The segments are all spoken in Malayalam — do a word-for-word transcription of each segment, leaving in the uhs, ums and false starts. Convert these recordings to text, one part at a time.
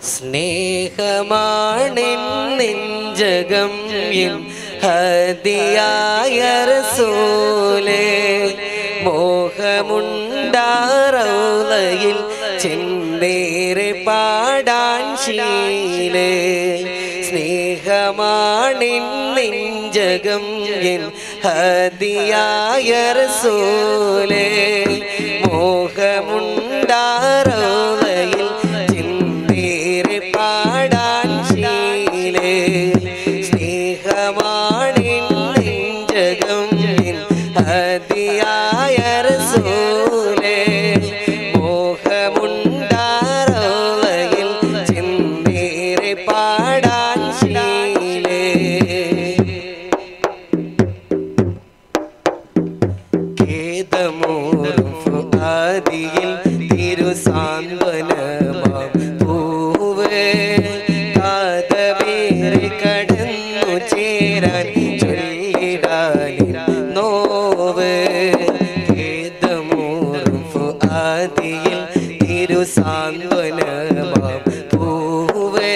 സ്നേഹമാണെൻ നെഞ്ചകം എൻ ഹദിയായ റസൂലേ മോഹമുണ്ടാറൗളയിൽ ചെന്തേറെ പാടാൻ ശീലേ സ്നേഹമാണെൻ നെഞ്ചകം എൻ ഹദിയായ റസൂലേ മോഹമുണ്ടാറൗളയിൽ ചെന്തേറെ പാടാൻ ശീലേ സ്നേഹമാണെൻ നെഞ്ചകം എൻ ഹദിയായ റസൂലേ മോഹമുണ്ടാറൗളയിൽ ചെന്തേറെ പാടാൻ ശീലേ ഖേദമൂറും ഫുആദിയിൽ തിരുസാന്ത്വനമാം പൂവേ കാതമേറെ കടന്നു ചേരാൻ ചൊല്ലിടാനിൻ നോവ് ഖേദമൂറും ഫുആദിയിൽ തിരുസാന്ത്വനമാം പൂവേ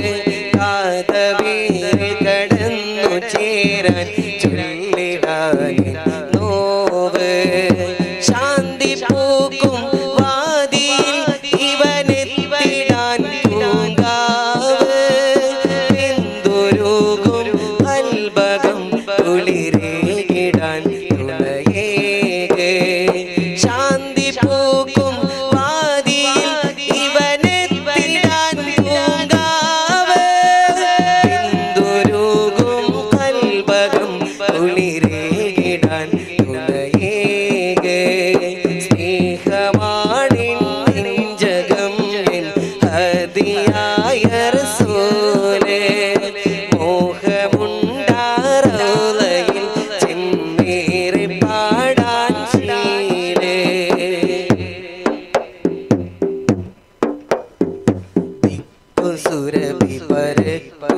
കാതമേറെ കടന്നു ചേരാൻ ചൊല്ലിടാനിൻ നോവ് ശാന്തി പൂക്കും വാദിയിൽ ഇവനെത്തിടാൻ പൂങ്കാവ് എന്തൊരുകും അൽബകം കുളിരേകിടാൻ തുണയേകെ ശാന്തി പൂക്കും വാദിയിൽ ഇവനെത്തിടാൻ പൂങ്കാവ് എന്തൊരുകും അൽബകം കുളിരേകിടാൻ തുണയേകെ സ്നേഹമാണെൻ നെഞ്ചകം എൻ ഹദിയായ റസൂലേ മോഹമുണ്ടാറൗളയിൽ ചെന്നേറെ പാടാൻ ശീലേ ദിക്കുസുരഭി പരക്കും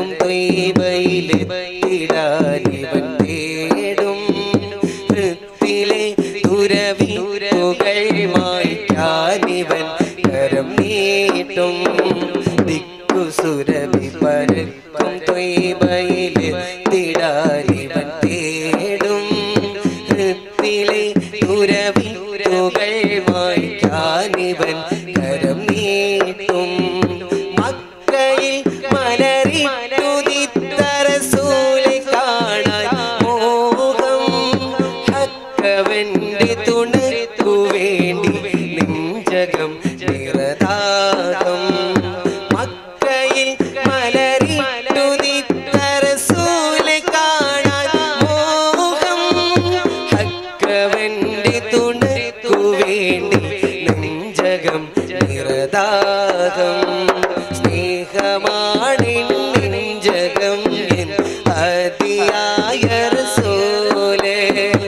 ത്വയ്ബയിലെത്തിടാനിവൻ തേടും വൃത്തിലെ ദുരവിരുകൾ മായ്ക്കാനിവൻ കരം നീട്ടും ദിക്കുസുരഭി പരക്കും ത്വയ്ബയിലെത്തിടാനിവൻ തേടും വൃത്തിലെ ദുരവിരുകൾ മായ്ക്കാനിവൻ കരം നീട്ടും മക്കയിൽ മലരിട്ടുദിത്ത റസൂലെ കാണാൻ മോഹം ഹക്കവന്റെ തുണയ്ക്കു വേണ്ടി നെഞ്ചകം നിറദാഹം മക്കയിൽ മലരിട്ടുദിത്ത റസൂലെ കാണാൻ മോഹം ഹക്കവന്റെ തുണയ്ക്കു വേണ്ടി നെഞ്ചകം നിറദാഹം സ്നേഹമാണെൻ നെഞ്ചകം എൻ ഹദിയായ റസൂലേ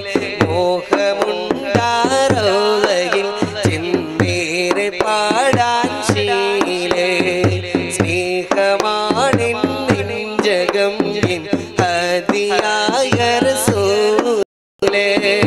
മോഹമുണ്ടാറൗളയിൽ ചെന്നേറെ പാടാൻ ശീലേ സ്നേഹമാണെൻ നെഞ്ചകം എൻ ഹദിയായ റസൂലേ